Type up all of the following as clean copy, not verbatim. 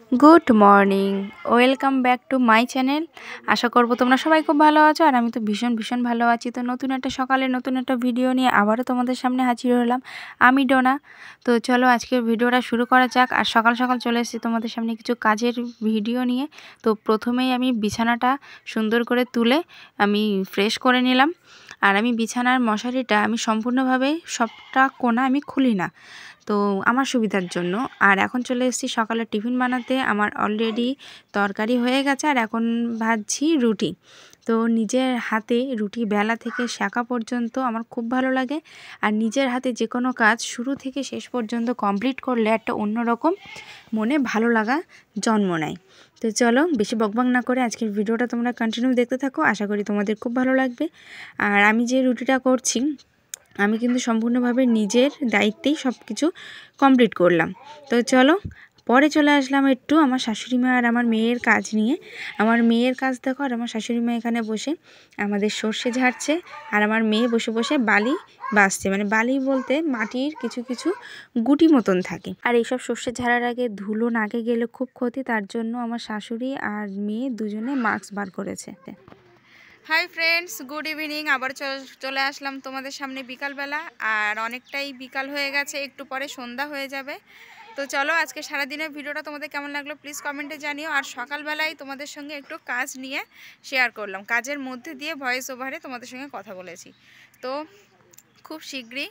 Good morning, welcome back to my channel. আশা করবো তোমরা সবাই খুব ভালো আছো, আর আমি তো ভীষণ ভালো আছি। তো নতুন একটা সকালে নতুন একটা ভিডিও নিয়ে আবারও তোমাদের সামনে হাজির হলাম, আমি ডোনা। তো চলো আজকের ভিডিওটা শুরু করা যাক। আর সকাল সকাল চলে এসেছি তোমাদের সামনে কিছু কাজের ভিডিও নিয়ে। তো প্রথমেই আমি বিছানাটা সুন্দর করে তুলে আমি ফ্রেশ করে নিলাম। আর আমি বিছানার মশারিটা আমি সম্পূর্ণভাবে সবটা কোণা আমি খুলি না, তো আমার সুবিধার জন্য। আর এখন চলে এসেছি সকালে টিফিন বানাতে। আমার অলরেডি তরকারি হয়ে গেছে, আর এখন ভাজছি রুটি। তো নিজের হাতে রুটি বেলা থেকে সেঁকা পর্যন্ত আমার খুব ভালো লাগে। আর নিজের হাতে যে কোনো কাজ শুরু থেকে শেষ পর্যন্ত কমপ্লিট করলে একটা অন্যরকম মনে ভালো লাগা জন্ম নেয়। তো চলো বেশি বকবক না করে আজকের ভিডিওটা তোমরা কন্টিনিউ দেখতে থাকো, আশা করি তোমাদের খুব ভালো লাগবে। আর আমি যে রুটিটা করছি আমি কিন্তু সম্পূর্ণভাবে নিজের দায়িত্বেই সব কিছু কমপ্লিট করলাম। তো চলো পরে চলে আসলাম একটু আমার শাশুড়ি মা আর আমার মেয়ের কাজ নিয়ে। আমার মেয়ের কাজ দেখো, আর আমার শাশুড়ি মা এখানে বসে আমাদের সর্ষে ঝাড়ছে, আর আমার মেয়ে বসে বসে বালি বাছছে। মানে বালি বলতে মাটির কিছু কিছু গুটি মতন থাকে, আর এইসব সর্ষে ঝাড়ার আগে ধুলো নাকে গেলে খুব ক্ষতি, তার জন্য আমার শাশুড়ি আর মেয়ে দুজনে মাস্ক বার করেছে। Hi friends, good evening. আবার চলে আসলাম তোমাদের সামনে বিকালবেলা। আর অনেকটাই বিকাল হয়ে গেছে, একটু পরে সন্ধ্যা হয়ে যাবে। তো চলো আজকে সারাদিনের ভিডিওটা তোমাদের কেমন লাগলো প্লিজ কমেন্টে জানিও। আর সকালবেলায় তোমাদের সঙ্গে একটু কাজ নিয়ে শেয়ার করলাম, কাজের মধ্যে দিয়ে ভয়েস ওভারে তোমাদের সঙ্গে কথা বলেছি। তো খুব শীঘ্রই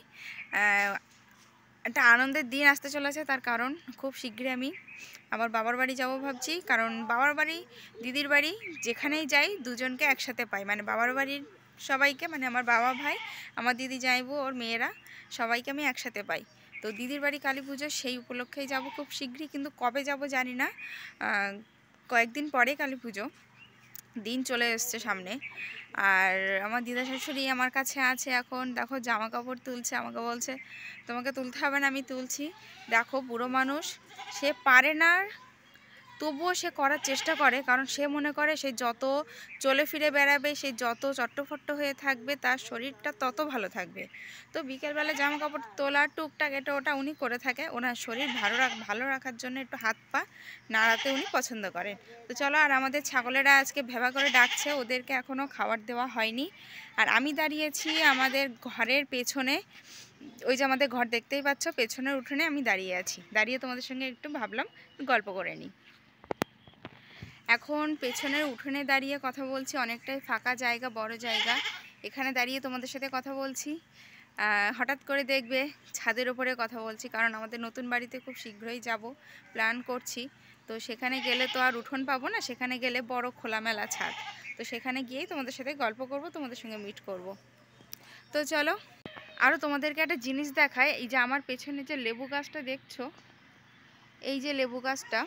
একটা আনন্দের দিন আসতে চলেছে, তার কারণ খুব শীঘ্রই আমি আমার বাবার বাড়ি যাব ভাবছি। কারণ বাবার বাড়ি দিদির বাড়ি যেখানেই যাই দুজনকে একসাথে পাই, মানে বাবার বাড়ির সবাইকে, মানে আমার বাবা ভাই আমার দিদি যাইবো ওর মেয়েরা সবাইকে আমি একসাথে পাই। তো দিদির বাড়ি কালী পুজো সেই উপলক্ষেই যাব খুব শীঘ্রই, কিন্তু কবে যাব জানি না। কয়েকদিন পরে কালী পুজো, দিন চলে এসছে সামনে। আর আমার দিদা শাশুড়ি আমার কাছে আছে, এখন দেখো জামা কাপড় তুলছে, আমাকে বলছে তোমাকে তুলতে হবে না, আমি তুলছি। দেখো বুড়ো মানুষ, সে পারে না, তবুও সে করার চেষ্টা করে, কারণ সে মনে করে সে যত চলে ফিরে বেড়াবে, সে যত চট্টফট্ট হয়ে থাকবে তার শরীরটা তত ভালো থাকবে। তো বিকেলবেলা জামা কাপড় তোলা টুকটাক এটা ওটা উনি করে থাকে, ওনার শরীর ভালো রাখার জন্য একটু হাত পা নাড়াতে উনি পছন্দ করেন। তো চলো, আর আমাদের ছাগলেরা আজকে ভেবা করে ডাকছে, ওদেরকে এখনও খাবার দেওয়া হয়নি। আর আমি দাঁড়িয়েছি আমাদের ঘরের পেছনে, ওই যে আমাদের ঘর দেখতেই পাচ্ছ, পেছনের উঠোনে আমি দাঁড়িয়ে আছি। দাঁড়িয়ে তোমাদের সঙ্গে একটু ভাবলাম গল্প করে নিই। এখন পেছনের উঠোনে দাঁড়িয়ে কথা বলছি, অনেকটাই ফাঁকা জায়গা, বড় জায়গা, এখানে দাঁড়িয়ে তোমাদের সাথে কথা বলছি। হঠাৎ করে দেখবে ছাদের ওপরে কথা বলছি, কারণ আমাদের নতুন বাড়িতে খুব শীঘ্রই যাব, প্ল্যান করছি। তো সেখানে গেলে তো আর উঠোন পাবো না, সেখানে গেলে বড় খোলামেলা ছাদ, তো সেখানে গিয়েই তোমাদের সাথে গল্প করব, তোমাদের সঙ্গে মিট করব। তো চলো আরও তোমাদেরকে একটা জিনিস দেখায়। এই যে আমার পেছনে যে লেবু গাছটা দেখছো, এই যে লেবু গাছটা,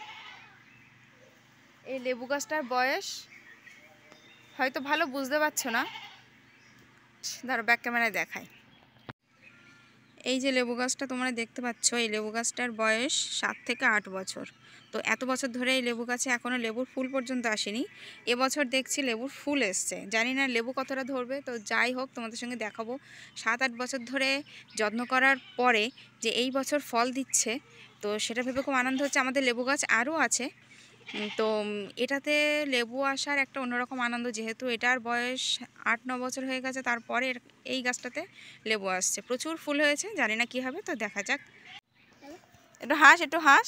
এই লেবু গাছটার বয়স হয়তো ভালো বুঝতে পারছো না, ধরো ব্যাক ক্যামেরায় দেখায়। এই যে লেবু গাছটা তোমরা দেখতে পাচ্ছ, এই লেবু গাছটার বয়স 7 থেকে 8 বছর। তো এত বছর ধরে এই লেবু গাছে এখনও লেবুর ফুল পর্যন্ত আসেনি। এবছর দেখছি লেবুর ফুল এসছে, জানি না লেবু কতটা ধরবে। তো যাই হোক, তোমাদের সঙ্গে দেখাবো 7-8 বছর ধরে যত্ন করার পরে যে এই বছর ফল দিচ্ছে, তো সেটা ভেবে খুব আনন্দ হচ্ছে। আমাদের লেবু গাছ আরও আছে, তো এটাতে লেবু আসার একটা অন্যরকম আনন্দ, যেহেতু এটার বয়স 8-9 বছর হয়ে গেছে, তারপরে এই গাছটাতে লেবু আসছে, প্রচুর ফুল হয়েছে, জানি না কি হবে, তো দেখা যাক। একটু হাস, একটু হাস,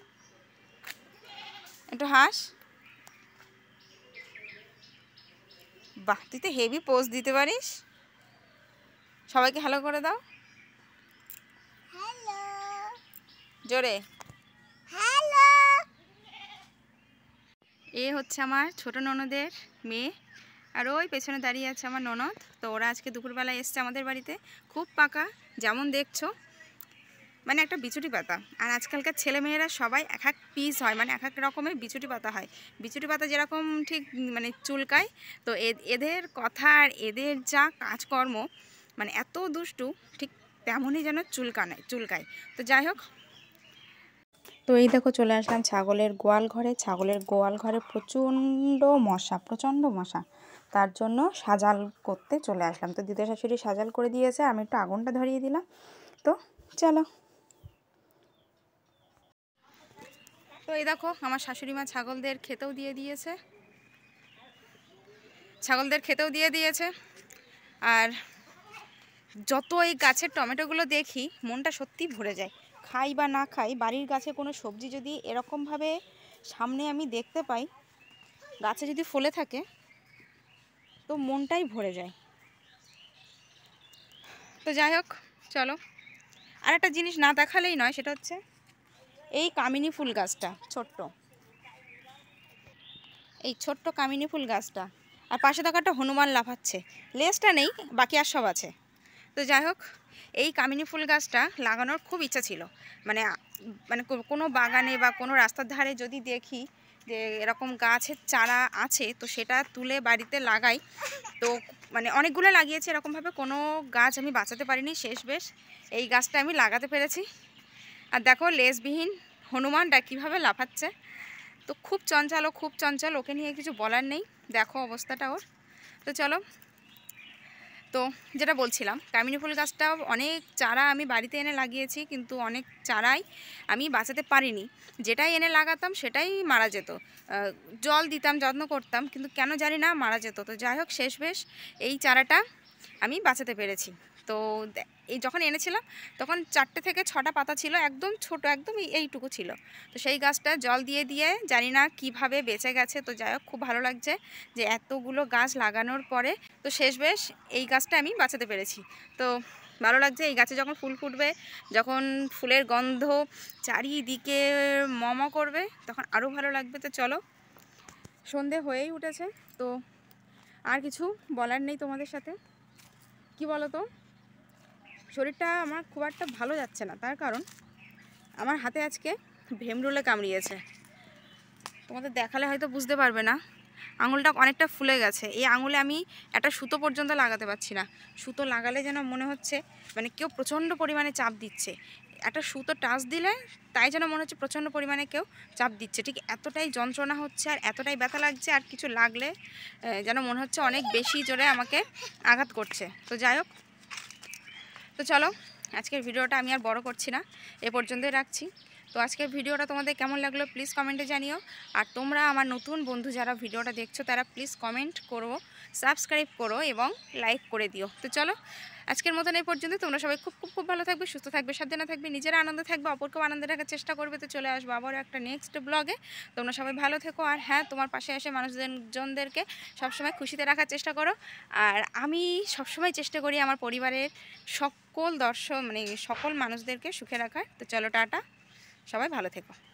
একটু হাস। বাহ, তুই তো হেভি পোজ দিতে পারিস। সবাইকে হ্যালো করে দাও, জোরে। এ হচ্ছে আমার ছোট ননদের মেয়ে, আর ওই পেছনে দাঁড়িয়ে আছে আমার ননদ। তো ওরা আজকে দুপুরবেলায় এসছে আমাদের বাড়িতে, খুব পাকা, যেমন দেখছো মানে একটা বিচুটি পাতা। আর আজকালকার ছেলেমেয়েরা সবাই এক এক পিস হয়, মানে এক এক রকমের বিচুটি পাতা হয়। বিচুটি পাতা যেরকম ঠিক মানে চুলকায়, তো এদের কথা আর এদের যা কাজকর্ম, মানে এত দুষ্টু, ঠিক তেমনই যেন চুলকায়। তো যাই হোক, তো এই দেখো চলে আসলাম ছাগলের গোয়াল ঘরে। ছাগলের গোয়াল ঘরে প্রচণ্ড মশা, তার জন্য সাজাল করতে চলে আসলাম। তো দিদা শাশুড়ি সাজাল করে দিয়েছে, আমি একটু আগুনটা ধরিয়ে দিলাম। তো চলো, তো এই দেখো আমার শাশুড়ি মা ছাগলদের খেতেও দিয়ে দিয়েছে। আর যত এই গাছের টমেটোগুলো দেখি মনটা সত্যি ভরে যায়। খাই বা না খাই, বাড়ির গাছে কোনো সবজি যদি এরকমভাবে সামনে আমি দেখতে পাই, গাছে যদি ফলে থাকে, তো মনটাই ভরে যায়। তো যাই হোক, চলো আর একটা জিনিস না দেখালেই নয়, সেটা হচ্ছে এই কামিনী ফুল গাছটা, এই ছোট্ট কামিনী ফুল গাছটা। আর পাশে দেখো একটা হনুমান লাফাচ্ছে, লেজটা নেই, বাকি আর সব আছে। তো যাই হোক, এই কামিনী ফুল গাছটা লাগানোর খুব ইচ্ছা ছিল। মানে মানে কোনো বাগানে বা কোনো রাস্তার ধারে যদি দেখি যে এরকম গাছের চারা আছে, তো সেটা তুলে বাড়িতে লাগাই। তো মানে অনেকগুলো লাগিয়েছি এরকমভাবে, কোনো গাছ আমি বাঁচাতে পারিনি। শেষ বেশ এই গাছটা আমি লাগাতে পেরেছি। আর দেখো লেজবিহীন হনুমানটা কীভাবে লাফাচ্ছে। তো খুব চঞ্চল, ওকে নিয়ে কিছু বলার নেই। দেখো অবস্থাটা ওর। তো চলো, তো যেটা বলছিলাম, কামিনী ফুল গাছটাও অনেক চারা আমি বাড়িতে এনে লাগিয়েছি, কিন্তু অনেক চারাই আমি বাঁচাতে পারিনি। যেটাই এনে লাগাতাম সেটাই মারা যেত। জল দিতাম, যত্ন করতাম, কিন্তু কেন জানি না মারা যেত। তো যাই হোক, শেষ বেশ এই চারাটা আমি বাঁচাতে পেরেছি। তো এই যখন এনেছিলাম তখন 4টে থেকে 6টা পাতা ছিল, একদম ছোট, একদম এইটুকু ছিল। তো সেই গাছটা জল দিয়ে দিয়ে জানি না কিভাবে বেঁচে গেছে। তো যাই হোক, খুব ভালো লাগছে যে এতগুলো গাছ লাগানোর পরে তো শেষ বেশ এই গাছটা আমি বাঁচাতে পেরেছি। তো ভালো লাগছে। এই গাছে যখন ফুল ফুটবে, যখন ফুলের গন্ধ চারিদিকে মম করবে, তখন আরও ভালো লাগবে। তো চলো, সন্ধে হয়েই উঠেছে, তো আর কিছু বলার নেই তোমাদের সাথে। কি বলো তো, শরীরটা আমার খুব একটা ভালো যাচ্ছে না, তার কারণ আমার হাতে আজকে ভেমরুলে কামড়িয়েছে। তোমাদের দেখালে হয়তো বুঝতে পারবে না, আঙুলটা অনেকটা ফুলে গেছে। এই আঙুলে আমি একটা সুতো পর্যন্ত লাগাতে পারছি না। সুতো লাগালে যেন মনে হচ্ছে মানে কেউ প্রচণ্ড পরিমাণে চাপ দিচ্ছে। একটা সুতো টাচ দিলে তাই যেন মনে হচ্ছে প্রচণ্ড পরিমাণে কেউ চাপ দিচ্ছে। ঠিক এতটাই যন্ত্রণা হচ্ছে আর এতটাই ব্যথা লাগছে, আর কিছু লাগলে যেন মনে হচ্ছে অনেক বেশি জোরে আমাকে আঘাত করছে। তো যাই হোক, তো চলো আজকের ভিডিওটা আমি আর বড় করছি না, এ পর্যন্তই রাখছি। তো আজকের ভিডিওটা তোমাদের কেমন লাগলো প্লিজ কমেন্টে জানিও। আর তোমরা আমার নতুন বন্ধু যারা ভিডিওটা দেখছো, তারা প্লিজ কমেন্ট করো, সাবস্ক্রাইব করো এবং লাইক করে দিও। তো চলো আজকের মতন এই পর্যন্ত। তোমরা সবাই খুব খুব খুব ভালো থাকবে, সুস্থ থাকবে, সাবধানে থাকবে, নিজেরা আনন্দ থাকবে, অপরকেও আনন্দে রাখার চেষ্টা করবে। তো চলে আসবো আবার একটা নেক্সট ব্লগে। তোমরা সবাই ভালো থেকো। আর হ্যাঁ, তোমার পাশে এসে মানুষজনদেরকে সবসময় খুশিতে রাখার চেষ্টা করো। আর আমি সবসময় চেষ্টা করি আমার পরিবারের সকল দর্শক মানে সকল মানুষদেরকে সুখে রাখার। তো চলো টাটা, সবাই ভালো থেকো।